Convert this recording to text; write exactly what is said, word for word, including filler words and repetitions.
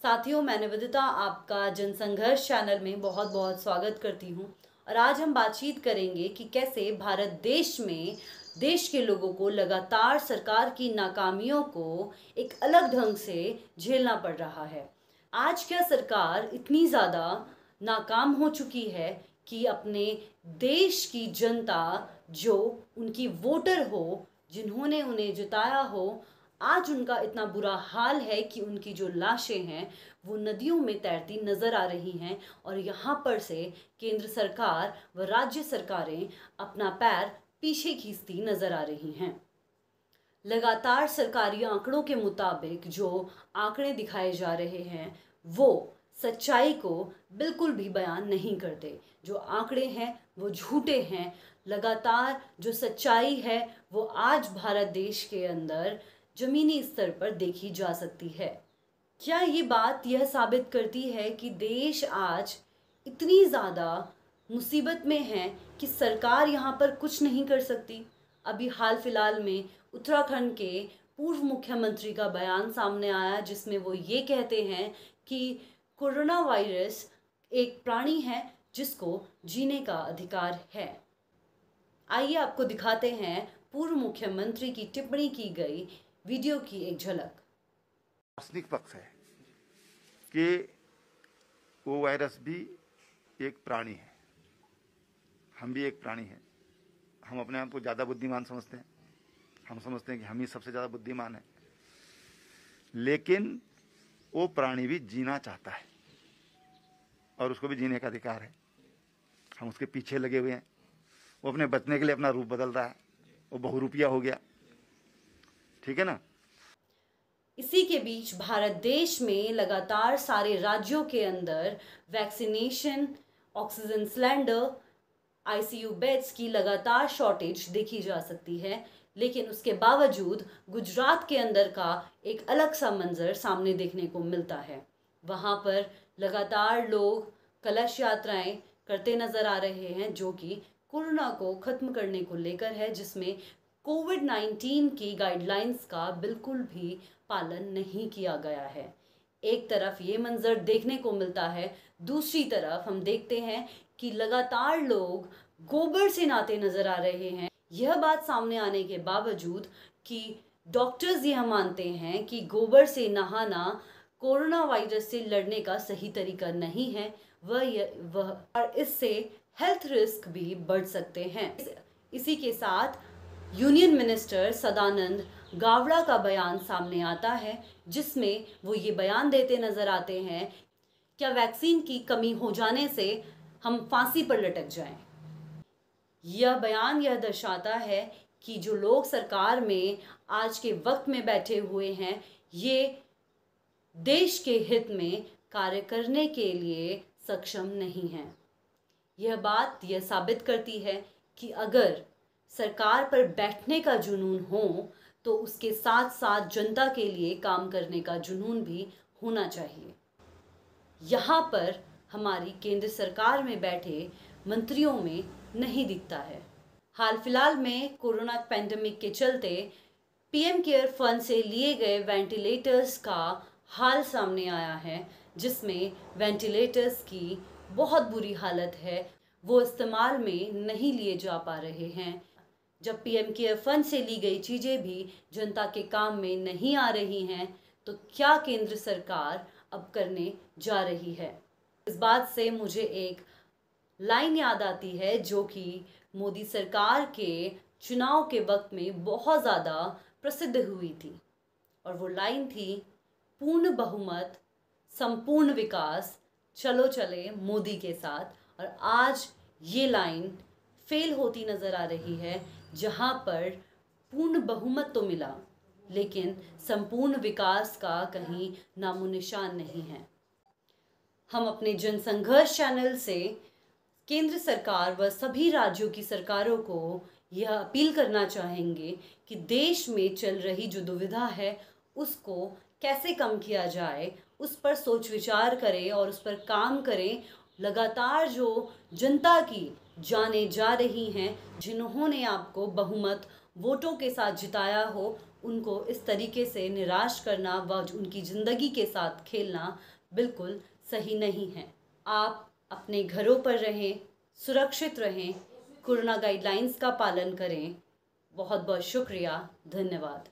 साथियों, मैं निवेदिता आपका जनसंघर्ष चैनल में बहुत बहुत स्वागत करती हूँ। और आज हम बातचीत करेंगे कि कैसे भारत देश में देश के लोगों को लगातार सरकार की नाकामियों को एक अलग ढंग से झेलना पड़ रहा है। आज क्या सरकार इतनी ज़्यादा नाकाम हो चुकी है कि अपने देश की जनता, जो उनकी वोटर हो, जिन्होंने उन्हें जिताया हो, आज उनका इतना बुरा हाल है कि उनकी जो लाशें हैं वो नदियों में तैरती नजर आ रही हैं। और यहाँ पर से केंद्र सरकार व राज्य सरकारें अपना पैर पीछे खींचती नजर आ रही हैं। लगातार सरकारी आंकड़ों के मुताबिक जो आंकड़े दिखाए जा रहे हैं वो सच्चाई को बिल्कुल भी बयान नहीं करते। जो आंकड़े हैं वो झूठे हैं। लगातार जो सच्चाई है वो आज भारत देश के अंदर जमीनी स्तर पर देखी जा सकती है। क्या ये बात यह साबित करती है कि देश आज इतनी ज़्यादा मुसीबत में है कि सरकार यहाँ पर कुछ नहीं कर सकती? अभी हाल फिलहाल में उत्तराखंड के पूर्व मुख्यमंत्री का बयान सामने आया जिसमें वो ये कहते हैं कि कोरोना वायरस एक प्राणी है जिसको जीने का अधिकार है। आइए आपको दिखाते हैं पूर्व मुख्यमंत्री की टिप्पणी की गई वीडियो की एक झलक। दार्शनिक पक्ष है कि वो वायरस भी एक प्राणी है, हम भी एक प्राणी हैं। हम अपने आप को ज़्यादा बुद्धिमान समझते हैं, हम समझते हैं कि हम ही सबसे ज़्यादा बुद्धिमान हैं, लेकिन वो प्राणी भी जीना चाहता है और उसको भी जीने का अधिकार है। हम उसके पीछे लगे हुए हैं। वो अपने बचने के लिए अपना रूप बदल रहा है, वो बहुरूपिया हो गया, ठीक है ना। इसी के बीच भारत देश में लगातार सारे राज्यों के अंदर vaccination, oxygen cylinder, ICU beds की लगातार शॉर्टेज देखी जा सकती है। लेकिन उसके बावजूद गुजरात के अंदर का एक अलग सा मंजर सामने देखने को मिलता है। वहाँ पर लगातार लोग कलश यात्राएं करते नजर आ रहे हैं जो कि कोरोना को ख़त्म करने को लेकर है, जिसमें कोविड नाइन्टीन की गाइडलाइंस का बिल्कुल भी पालन नहीं किया गया है। एक तरफ ये मंजर देखने को मिलता है, दूसरी तरफ हम देखते हैं कि लगातार लोग गोबर से नहाते नजर आ रहे हैं। यह बात सामने आने के बावजूद कि डॉक्टर्स यह मानते हैं कि गोबर से नहाना कोरोना वायरस से लड़ने का सही तरीका नहीं है, वह वह और इससे हेल्थ रिस्क भी बढ़ सकते हैं। इसी के साथ यूनियन मिनिस्टर सदानंद गावड़ा का बयान सामने आता है जिसमें वो ये बयान देते नजर आते हैं, क्या वैक्सीन की कमी हो जाने से हम फांसी पर लटक जाएं। यह बयान यह दर्शाता है कि जो लोग सरकार में आज के वक्त में बैठे हुए हैं ये देश के हित में कार्य करने के लिए सक्षम नहीं हैं। यह बात यह साबित करती है कि अगर सरकार पर बैठने का जुनून हो तो उसके साथ साथ जनता के लिए काम करने का जुनून भी होना चाहिए। यहाँ पर हमारी केंद्र सरकार में बैठे मंत्रियों में नहीं दिखता है। हाल फिलहाल में कोरोना पैंडेमिक के चलते पीएम केयर फंड से लिए गए वेंटिलेटर्स का हाल सामने आया है, जिसमें वेंटिलेटर्स की बहुत बुरी हालत है, वो इस्तेमाल में नहीं लिए जा पा रहे हैं। जब पीएम केयर फंड से ली गई चीज़ें भी जनता के काम में नहीं आ रही हैं तो क्या केंद्र सरकार अब करने जा रही है। इस बात से मुझे एक लाइन याद आती है जो कि मोदी सरकार के चुनाव के वक्त में बहुत ज़्यादा प्रसिद्ध हुई थी, और वो लाइन थी, पूर्ण बहुमत, संपूर्ण विकास, चलो चले मोदी के साथ। और आज ये लाइन फेल होती नज़र आ रही है, जहाँ पर पूर्ण बहुमत तो मिला लेकिन संपूर्ण विकास का कहीं नामो निशान नहीं है। हम अपने जनसंघर्ष चैनल से केंद्र सरकार व सभी राज्यों की सरकारों को यह अपील करना चाहेंगे कि देश में चल रही जो दुविधा है उसको कैसे कम किया जाए, उस पर सोच विचार करें और उस पर काम करें। लगातार जो जनता की जानें जा रही हैं, जिन्होंने आपको बहुमत वोटों के साथ जिताया हो, उनको इस तरीके से निराश करना व उनकी ज़िंदगी के साथ खेलना बिल्कुल सही नहीं है। आप अपने घरों पर रहें, सुरक्षित रहें, कोरोना गाइडलाइंस का पालन करें। बहुत बहुत शुक्रिया, धन्यवाद।